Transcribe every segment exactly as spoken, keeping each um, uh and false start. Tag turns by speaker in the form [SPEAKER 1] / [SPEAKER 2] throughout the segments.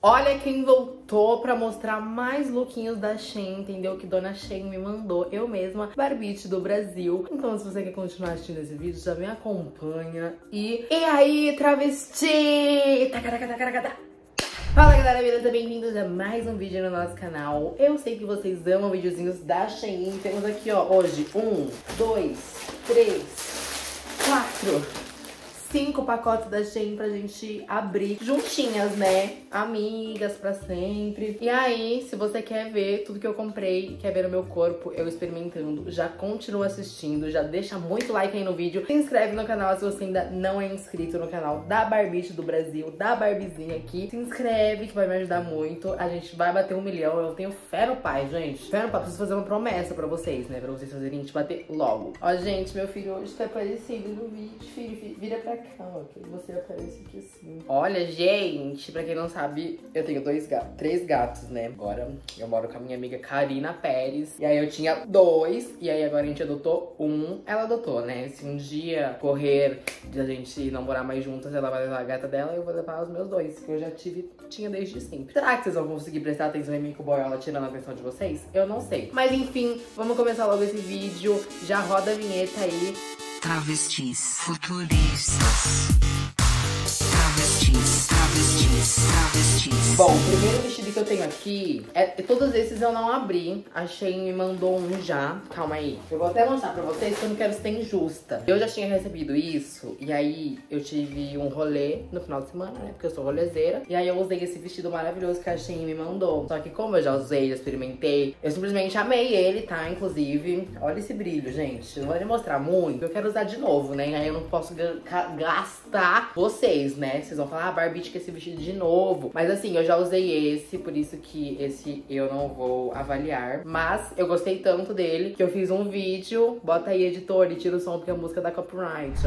[SPEAKER 1] Olha quem voltou pra mostrar mais lookinhos da Shein, entendeu? Que Dona Shein me mandou, eu mesma, Barbite do Brasil. Então, se você quer continuar assistindo esse vídeo, já me acompanha. E, e aí, travesti! Tacaraca, tacaraca, tacaraca. Fala galera, beleza? Bem-vindos a mais um vídeo no nosso canal. Eu sei que vocês amam videozinhos da Shein. Temos aqui, ó, hoje um, dois, três, quatro, cinco pacotes da Shein pra gente abrir juntinhas, né? Amigas pra sempre. E aí, se você quer ver tudo que eu comprei, quer ver o meu corpo, eu experimentando, já continua assistindo, já deixa muito like aí no vídeo. Se inscreve no canal se você ainda não é inscrito no canal da Barbite do Brasil, da Barbizinha aqui. Se inscreve que vai me ajudar muito. A gente vai bater um milhão, eu tenho fé no pai, gente. Fé no pai, preciso fazer uma promessa pra vocês, né? Pra vocês fazerem a gente bater logo. Ó, gente, meu filho hoje tá aparecendo no vídeo. Filho, filho, vira pra cá. Calma, que você aparece aqui assim. Olha, gente, pra quem não sabe, eu tenho dois gatos, três gatos, né? Agora eu moro com a minha amiga Karina Pérez. E aí eu tinha dois, e aí agora a gente adotou um. Ela adotou, né? Se um dia correr de a gente não morar mais juntas, ela vai levar a gata dela e eu vou levar os meus dois, que eu já tive, tinha desde sempre. Será que vocês vão conseguir prestar atenção em mim com o Boiola tirando a atenção de vocês? Eu não sei. Mas enfim, vamos começar logo esse vídeo. Já roda a vinheta aí.
[SPEAKER 2] Travestis futuristas. Travestis, travestis, travestis.
[SPEAKER 1] Bom, o primeiro vestido que eu tenho aqui, é, todos esses eu não abri. A Shein me mandou um já. Calma aí. Eu vou até mostrar pra vocês que eu não quero ser injusta. Eu já tinha recebido isso, e aí eu tive um rolê no final de semana, né? Porque eu sou rolezeira. E aí eu usei esse vestido maravilhoso que a Shein me mandou. Só que como eu já usei, já experimentei, eu simplesmente amei ele, tá? Inclusive, olha esse brilho, gente. Não vou lhe mostrar muito, eu quero usar de novo, né? E aí eu não posso gastar vocês, né? Vocês vão falar, ah, Barbite quer esse vestido de novo. Mas assim, eu já usei esse, por isso que esse eu não vou avaliar. Mas eu gostei tanto dele que eu fiz um vídeo. Bota aí, editor, e tira o som porque a música dá copyright.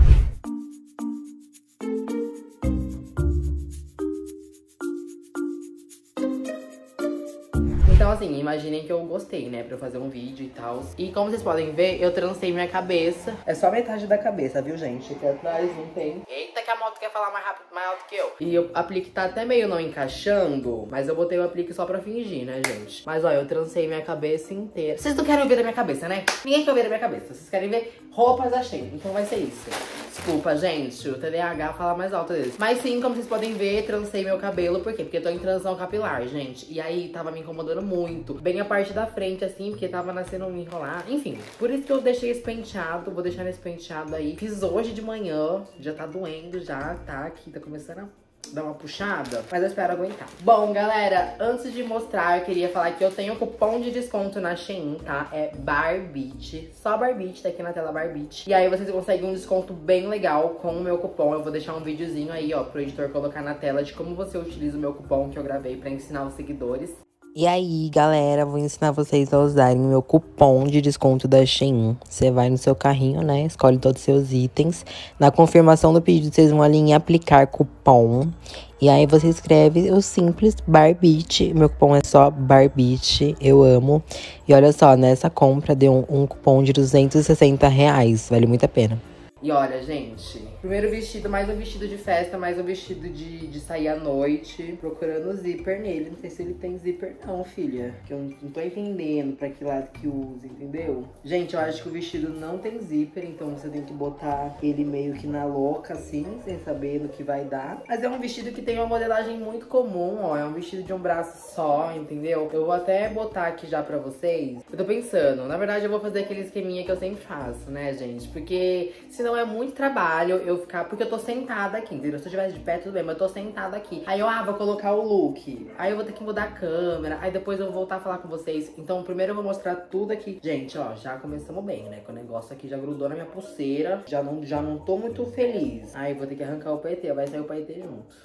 [SPEAKER 1] Então assim, imaginem que eu gostei, né, pra eu fazer um vídeo e tal. E como vocês podem ver, eu transei minha cabeça. É só metade da cabeça, viu, gente? Aqui atrás não tem. Eita, que a moto quer falar mais rápido, mais alto que eu. E o aplique tá até meio não encaixando, mas eu botei o aplique só pra fingir, né, gente? Mas ó, eu transei minha cabeça inteira. Vocês não querem ver a minha cabeça, né? Ninguém quer ver a minha cabeça. Vocês querem ver roupas da Shein. Então vai ser isso. Desculpa, gente, o T D A H fala mais alto deles. Mas sim, como vocês podem ver, transei meu cabelo. Por quê? Porque eu tô em transição capilar, gente. E aí tava me incomodando muito. Bem a parte da frente, assim, porque tava nascendo um enrolar. Enfim, por isso que eu deixei esse penteado. Vou deixar esse penteado aí. Fiz hoje de manhã. Já tá doendo, já, tá? Aqui tá começando a dar uma puxada, mas eu espero aguentar. Bom, galera, antes de mostrar, eu queria falar que eu tenho cupom de desconto na Shein, tá? É Barbite, só Barbite, tá aqui na tela Barbite. E aí vocês conseguem um desconto bem legal com o meu cupom. Eu vou deixar um videozinho aí, ó, pro editor colocar na tela de como você utiliza o meu cupom que eu gravei pra ensinar os seguidores.
[SPEAKER 2] E aí, galera, vou ensinar vocês a usarem o meu cupom de desconto da Shein. Você vai no seu carrinho, né? Escolhe todos os seus itens. Na confirmação do pedido, vocês vão ali em aplicar cupom. E aí você escreve o simples Barbite. Meu cupom é só Barbite, eu amo. E olha só, nessa compra deu um, um cupom de duzentos e sessenta reais. Vale muito a pena.
[SPEAKER 1] E olha, gente, primeiro vestido, mais um vestido de festa, mais um vestido de, de sair à noite, procurando zíper nele. Não sei se ele tem zíper não, filha, que eu não, não tô entendendo pra que lado que usa, entendeu? Gente, eu acho que o vestido não tem zíper, então você tem que botar ele meio que na louca, assim, sem saber no que vai dar. Mas é um vestido que tem uma modelagem muito comum, ó, é um vestido de um braço só, entendeu? Eu vou até botar aqui já pra vocês. Eu tô pensando, na verdade eu vou fazer aquele esqueminha que eu sempre faço, né, gente? Porque se não é muito trabalho eu ficar... Porque eu tô sentada aqui, entendeu? Se eu estivesse de pé, tudo bem, mas eu tô sentada aqui. Aí eu, ah, vou colocar o look. Aí eu vou ter que mudar a câmera. Aí depois eu vou voltar a falar com vocês. Então primeiro eu vou mostrar tudo aqui. Gente, ó, já começamos bem, né? Que o negócio aqui já grudou na minha pulseira. Já não, já não tô muito feliz. Aí eu vou ter que arrancar o paetê. Vai sair o paetê junto.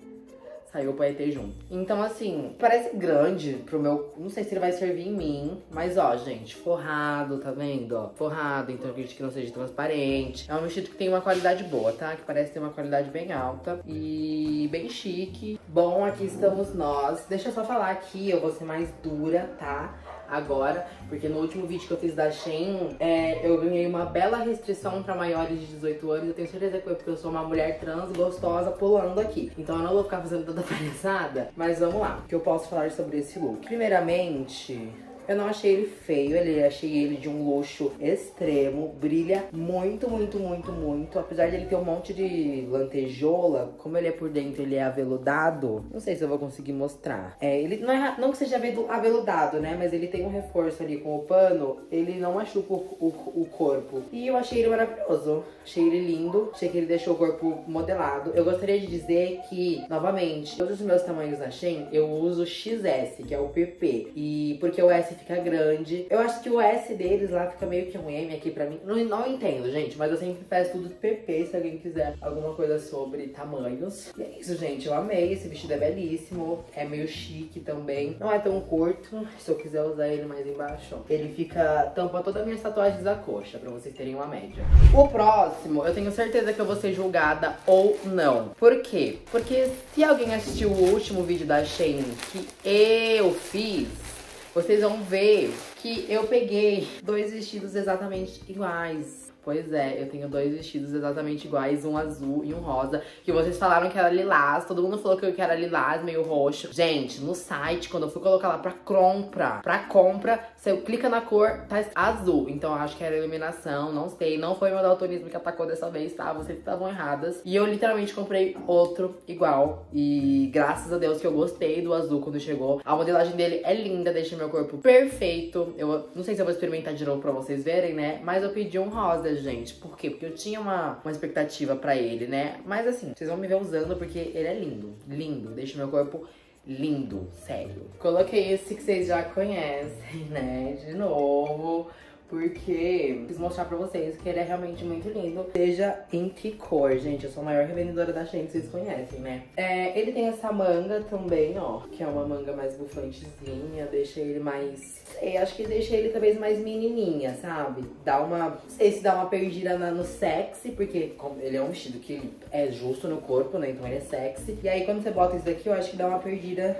[SPEAKER 1] Saiu o paetê junto. Então, assim, parece grande pro meu... Não sei se ele vai servir em mim. Mas, ó, gente, forrado, tá vendo? Ó, forrado, então eu acredito que não seja transparente. É um vestido que tem uma qualidade boa, tá? Que parece ter uma qualidade bem alta. E bem chique. Bom, aqui estamos nós. Deixa eu só falar aqui, eu vou ser mais dura, tá? agora, porque no último vídeo que eu fiz da Shein, é, eu ganhei uma bela restrição pra maiores de dezoito anos. Eu tenho certeza que foi porque eu sou uma mulher trans gostosa pulando aqui. Então eu não vou ficar fazendo tanta palhaçada, mas vamos lá, o que eu posso falar sobre esse look. Primeiramente, eu não achei ele feio, ele achei ele de um luxo extremo, brilha muito, muito, muito, muito. Apesar de ele ter um monte de lantejola, como ele é por dentro, ele é aveludado. Não sei se eu vou conseguir mostrar. É, ele não, é, não que seja aveludado, né? Mas ele tem um reforço ali com o pano, ele não machuca o, o, o corpo. E eu achei ele maravilhoso, achei ele lindo, achei que ele deixou o corpo modelado. Eu gostaria de dizer que, novamente, todos os meus tamanhos na Shein, eu uso X S, que é o P P. E porque o S fica grande. Eu acho que o S deles lá fica meio que um M aqui pra mim. Não, não entendo, gente, mas eu sempre peço tudo P P se alguém quiser alguma coisa sobre tamanhos. E é isso, gente. Eu amei. Esse vestido é belíssimo. É meio chique também. Não é tão curto. Se eu quiser usar ele mais embaixo, ó, ele fica... tampa todas as minhas tatuagens da coxa, pra vocês terem uma média. O próximo, eu tenho certeza que eu vou ser julgada ou não. Por quê? Porque se alguém assistiu o último vídeo da Shein que eu fiz, vocês vão ver que eu peguei dois vestidos exatamente iguais. Pois é, eu tenho dois vestidos exatamente iguais, um azul e um rosa, que vocês falaram que era lilás, todo mundo falou que eu era lilás, meio roxo. Gente, no site, quando eu fui colocar lá pra compra, pra compra, você clica na cor, tá azul. Então eu acho que era iluminação, não sei, não foi meu daltonismo que atacou dessa vez, tá? Vocês estavam erradas. E eu literalmente comprei outro igual, e graças a Deus que eu gostei do azul quando chegou. A modelagem dele é linda, deixa meu corpo perfeito. Eu não sei se eu vou experimentar de novo pra vocês verem, né? Mas eu pedi um rosa, gente. Por quê? Porque eu tinha uma, uma expectativa pra ele, né? Mas assim, vocês vão me ver usando porque ele é lindo. Lindo. Deixa meu corpo lindo. Sério. Coloquei esse que vocês já conhecem, né? De novo. Porque quis mostrar pra vocês que ele é realmente muito lindo. Seja em que cor, gente. Eu sou a maior revendedora da Shein, que vocês conhecem, né? É, ele tem essa manga também, ó. Que é uma manga mais bufantezinha. Deixa ele mais... sei, acho que deixa ele talvez mais menininha, sabe? Dá uma... não sei se dá uma perdida na, no sexy, porque como ele é um vestido que é justo no corpo, né? Então ele é sexy. E aí quando você bota isso daqui, eu acho que dá uma perdida,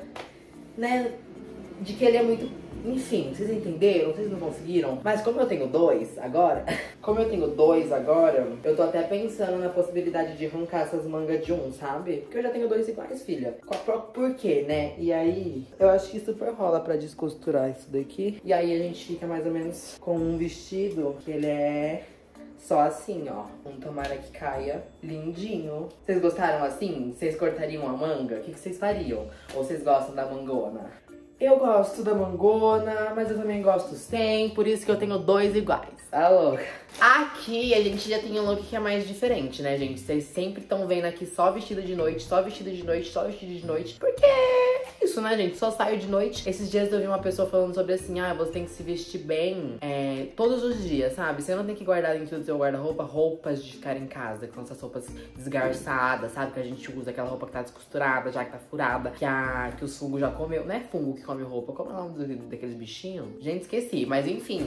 [SPEAKER 1] né? De que ele é muito... enfim, vocês entenderam? Vocês não conseguiram? Mas como eu tenho dois agora, como eu tenho dois agora, eu tô até pensando na possibilidade de arrancar essas mangas de um, sabe? Porque eu já tenho dois iguais, filha. Por quê, né? E aí, eu acho que super rola pra descosturar isso daqui. E aí a gente fica mais ou menos com um vestido que ele é... só assim, ó. Um tomara que caia lindinho. Vocês gostaram assim? Vocês cortariam a manga? O que, que vocês fariam? Ou vocês gostam da mangona? Eu gosto da mangona, mas eu também gosto sem, por isso que eu tenho dois iguais. Tá louca? Aqui a gente já tem um look que é mais diferente, né, gente? Vocês sempre estão vendo aqui só vestido de noite, só vestido de noite, só vestido de noite. Porque é isso, né, gente? Só saio de noite. Esses dias eu vi uma pessoa falando sobre assim, ah, você tem que se vestir bem é, todos os dias, sabe? Você não tem que guardar dentro do seu guarda-roupa roupas de ficar em casa, que são essas roupas desgarçadas, sabe? Que a gente usa aquela roupa que tá descosturada, já que tá furada, que, a, que os fungos já comeu. Não é fungo que come roupa, como é o nome daqueles bichinhos? Gente, esqueci. Mas enfim,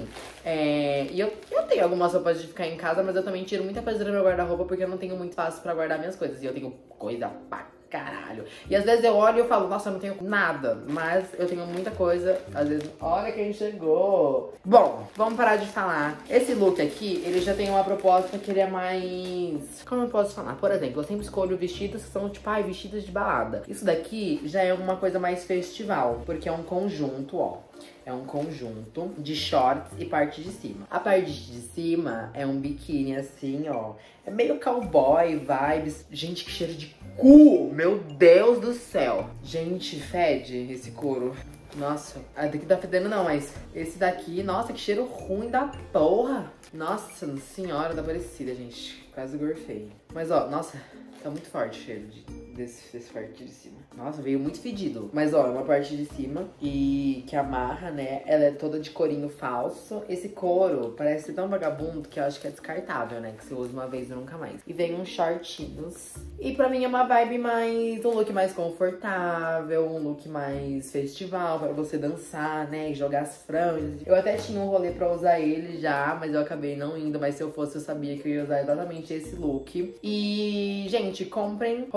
[SPEAKER 1] é, e eu, eu tenho algumas roupas de ficar em casa, mas eu também tiro muita coisa do meu guarda-roupa porque eu não tenho muito espaço pra guardar minhas coisas. E eu tenho coisa pra caralho. E às vezes eu olho e eu falo, nossa, eu não tenho nada. Mas eu tenho muita coisa. Às vezes, olha quem chegou. Bom, vamos parar de falar. Esse look aqui, ele já tem uma proposta que ele é mais... como eu posso falar? Por exemplo, eu sempre escolho vestidos que são tipo, ai, vestidos de balada. Isso daqui já é uma coisa mais festival, porque é um conjunto, ó. É um conjunto de shorts e parte de cima. A parte de cima é um biquíni assim, ó. É meio cowboy, vibes. Gente, que cheiro de cu! Meu Deus do céu! Gente, fede esse couro. Nossa, ah, daqui tá fedendo não, mas esse daqui, nossa, que cheiro ruim da porra! Nossa senhora da Aparecida, gente. Quase gorfei. Mas ó, nossa, tá muito forte o cheiro de, desse, desse parte de cima. Nossa, veio muito fedido. Mas ó, é uma parte de cima e que amarra, né? Ela é toda de corinho falso. Esse couro parece tão vagabundo que eu acho que é descartável, né? Que você usa uma vez e nunca mais. E vem uns shortinhos. E pra mim é uma vibe mais... um look mais confortável, um look mais festival, pra você dançar, né? E jogar as franjas. Eu até tinha um rolê pra usar ele já, mas eu acabei não indo. Mas se eu fosse, eu sabia que eu ia usar exatamente esse look. E, gente, comprem roupas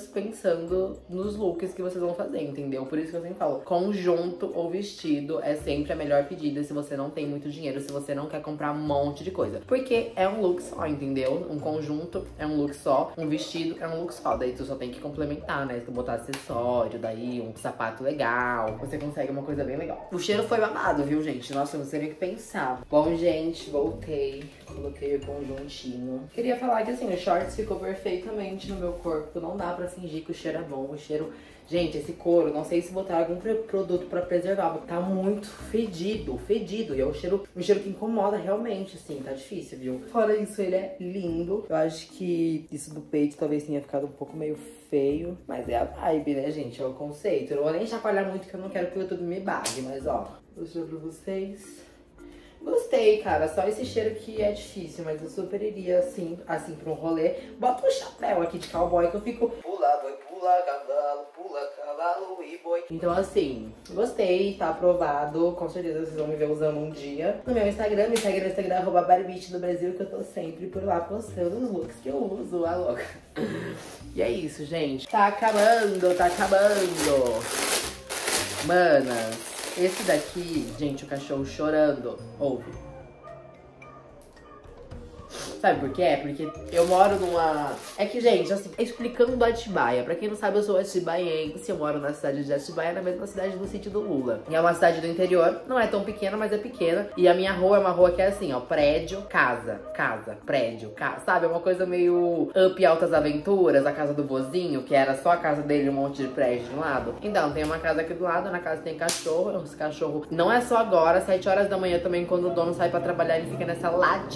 [SPEAKER 1] pensando nos looks que vocês vão fazer, entendeu? Por isso que eu sempre falo, conjunto ou vestido é sempre a melhor pedida se você não tem muito dinheiro, se você não quer comprar um monte de coisa. Porque é um look só, entendeu? Um conjunto é um look só, um vestido é um look só. Daí tu só tem que complementar, né? Se tu botar acessório, daí um sapato legal, você consegue uma coisa bem legal. O cheiro foi babado, viu, gente? Nossa, eu não sei nem o que pensar. Bom, gente, voltei. Coloquei o conjuntinho. Queria falar que, assim, o shorts ficou perfeitamente no meu corpo. Não dá pra fingir que o cheiro é bom. O cheiro... Gente, esse couro, não sei se botar algum produto pra preservar, porque tá muito fedido, fedido. E é um cheiro, um cheiro que incomoda realmente, assim, tá difícil, viu? Fora isso, ele é lindo. Eu acho que isso do peito talvez tenha ficado um pouco meio feio. Mas é a vibe, né, gente? É o conceito. Eu não vou nem chacoalhar muito, que eu não quero que o YouTube me bague. Mas, ó, vou mostrar pra vocês. Gostei, cara. Só esse cheiro que é difícil, mas eu super iria, assim, assim, pra um rolê. Bota um chapéu aqui de cowboy que eu fico... Pula, boi, pula, cavalo, pula, cavalo e boi. Então, assim, gostei, tá aprovado. Com certeza vocês vão me ver usando um dia. No meu Instagram, me segue no Instagram, arroba Barbite do Brasil, que eu tô sempre por lá postando os looks que eu uso, a louca. E é isso, gente. Tá acabando, tá acabando. Manas. Esse daqui, gente, o cachorro chorando. Ouve. Sabe por quê? Porque eu moro numa... É que, gente, assim, explicando do Atibaia. Pra quem não sabe, eu sou atibaiense. Eu moro na cidade de Atibaia, na mesma cidade do sítio do Lula. E é uma cidade do interior. Não é tão pequena, mas é pequena. E a minha rua é uma rua que é assim, ó. Prédio, casa, casa, prédio, casa. Sabe? É uma coisa meio Up Altas Aventuras, a casa do vozinho, que era só a casa dele e um monte de prédio de um lado. Então, tem uma casa aqui do lado. Na casa tem cachorro. Esse cachorro não é só agora. Sete horas da manhã também, quando o dono sai pra trabalhar, ele fica nessa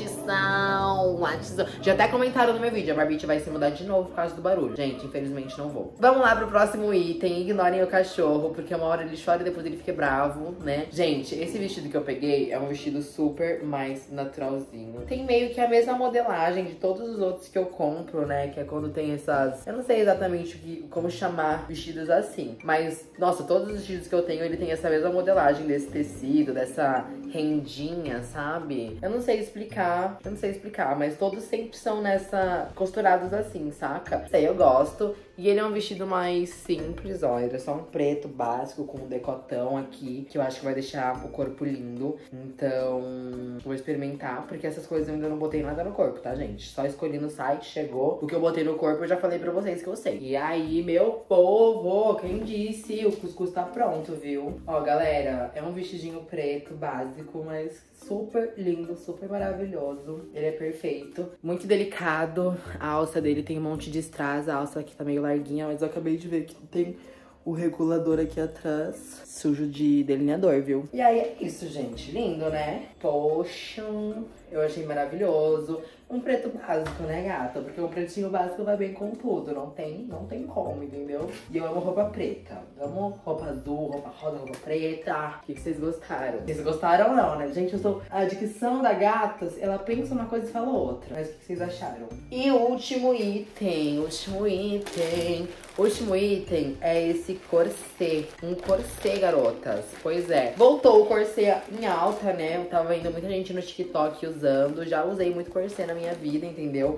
[SPEAKER 1] latição. Já até comentaram no meu vídeo, a Barbite vai se mudar de novo por causa do barulho. Gente, infelizmente não vou. Vamos lá pro próximo item. Ignorem o cachorro, porque uma hora ele chora e depois ele fica bravo, né? Gente, esse vestido que eu peguei é um vestido super mais naturalzinho. Tem meio que a mesma modelagem de todos os outros que eu compro, né? Que é quando tem essas... Eu não sei exatamente o que, como chamar vestidos assim. Mas, nossa, todos os vestidos que eu tenho, ele tem essa mesma modelagem desse tecido, dessa rendinha, sabe? Eu não sei explicar, eu não sei explicar, mas todos sempre são nessa... costurados assim, saca? Sei, eu gosto. E ele é um vestido mais simples, ó. Ele é só um preto básico com um decotão aqui, que eu acho que vai deixar o corpo lindo. Então, vou experimentar, porque essas coisas eu ainda não botei nada no corpo, tá, gente? Só escolhi no site, chegou. O que eu botei no corpo eu já falei pra vocês que eu sei. E aí, meu povo, quem disse? O cuscuz tá pronto, viu? Ó, galera, é um vestidinho preto básico, mas super lindo, super maravilhoso. Ele é perfeito, muito delicado. A alça dele tem um monte de strass, a alça aqui tá meio larguinha, mas eu acabei de ver que tem o regulador aqui atrás, sujo de delineador, viu? E aí é isso, gente. Lindo, né? Poxa, eu achei maravilhoso. Um preto básico, né, gata? Porque o pretinho básico vai bem com tudo. Não tem, não tem como, entendeu? E eu amo roupa preta. Amo roupa azul, roupa rosa, roupa preta. O que, que vocês gostaram? Vocês gostaram ou não, né? Gente, eu sou... A dicção da Gatas, ela pensa uma coisa e fala outra. Mas o que vocês acharam? E o último item, último item... Último item é esse corset. Um corset, garotas. Pois é. Voltou o corset em alta, né? Eu tava vendo muita gente no TikTok usando. Já usei muito corset na minha vida, entendeu?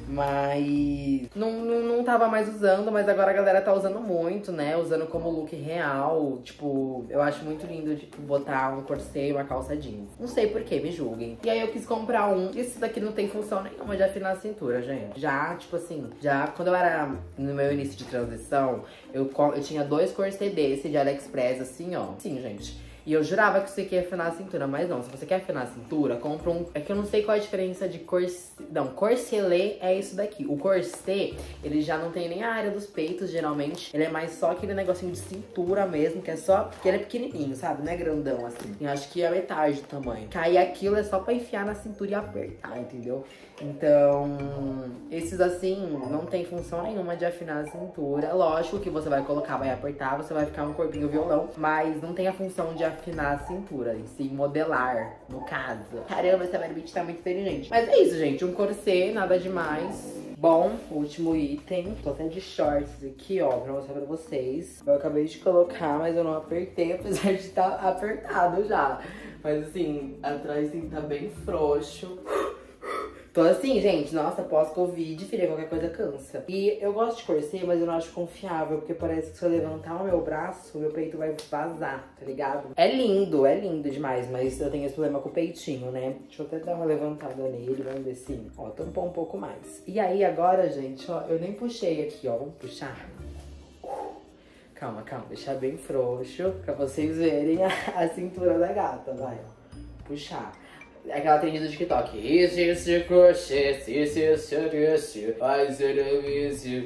[SPEAKER 1] Mas não, não, não tava mais usando, mas agora a galera tá usando muito, né? Usando como look real. Tipo, eu acho muito lindo, tipo, botar um corset e uma calça jeans. Não sei porquê, me julguem. E aí eu quis comprar um. Esse daqui não tem função nenhuma de afinar a cintura, gente. Já, tipo assim, já quando eu era no meu início de transição, eu, eu tinha dois corset desse de AliExpress, assim, ó. Sim, gente. E eu jurava que você quer afinar a cintura, mas não. Se você quer afinar a cintura, compra um... É que eu não sei qual é a diferença de corset... Não, corselet é isso daqui. O corset, ele já não tem nem a área dos peitos, geralmente. Ele é mais só aquele negocinho de cintura mesmo, que é só... Porque ele é pequenininho, sabe? Não é grandão, assim. Eu acho que é a metade do tamanho. Aí aquilo é só pra enfiar na cintura e apertar, entendeu? Então, esses assim, não tem função nenhuma de afinar a cintura. Lógico que você vai colocar, vai apertar, você vai ficar um corpinho violão, mas não tem a função de afinar a cintura, em si, modelar, no caso. Caramba, essa Barbite tá muito inteligente. Mas é isso, gente, um corset, nada demais. Bom, último item, tô até de shorts aqui, ó, pra mostrar pra vocês. Eu acabei de colocar, mas eu não apertei, apesar de estar apertado já. Mas assim, atrás tem que tá bem frouxo. Tô assim, gente, nossa, pós-Covid, filha, qualquer coisa cansa. E eu gosto de corset, mas eu não acho confiável, porque parece que se eu levantar o meu braço, meu peito vai vazar, tá ligado? É lindo, é lindo demais, mas eu tenho esse problema com o peitinho, né? Deixa eu até dar uma levantada nele, vamos ver se... Ó, tampou um pouco mais. E aí, agora, gente, ó, eu nem puxei aqui, ó, vamos puxar? Calma, calma, deixar bem frouxo, pra vocês verem a, a cintura da gata, vai, ó. Puxar. Aquela trend do TikTok. Isso, isso, crochê, isso, isso, isso, faz isso.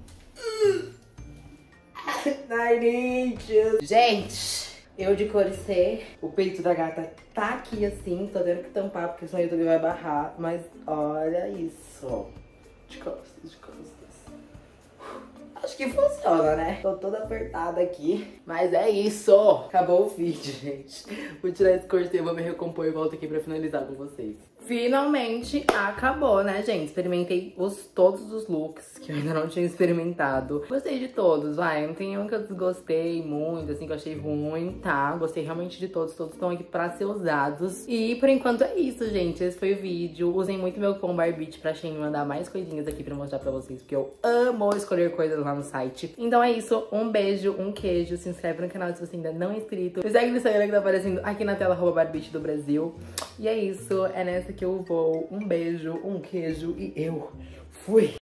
[SPEAKER 1] Nine inches. Gente, eu de corset, o peito da gata tá aqui assim, tô tendo que tampar porque senão o YouTube vai barrar, mas olha isso. De costas, de costas. Acho que funciona, né? Tô toda apertada aqui. Mas é isso. Acabou o vídeo, gente. Vou tirar esse corset, vou me recompor e volto aqui pra finalizar com vocês. Finalmente acabou, né, gente? Experimentei os, todos os looks que eu ainda não tinha experimentado. Gostei de todos, vai. Não tem um que eu desgostei muito, assim, que eu achei ruim, tá? Gostei realmente de todos. Todos estão aqui pra ser usados. E por enquanto é isso, gente. Esse foi o vídeo. Usem muito meu cupom Barbite pra Shein mandar mais coisinhas aqui pra mostrar pra vocês, porque eu amo escolher coisas lá no site. Então é isso. Um beijo, um queijo. Se inscreve no canal se você ainda não é inscrito. Me segue no Instagram que tá aparecendo aqui na tela, arroba Barbite do Brasil. E é isso. É nessa que eu vou. Um beijo, um queijo e eu fui!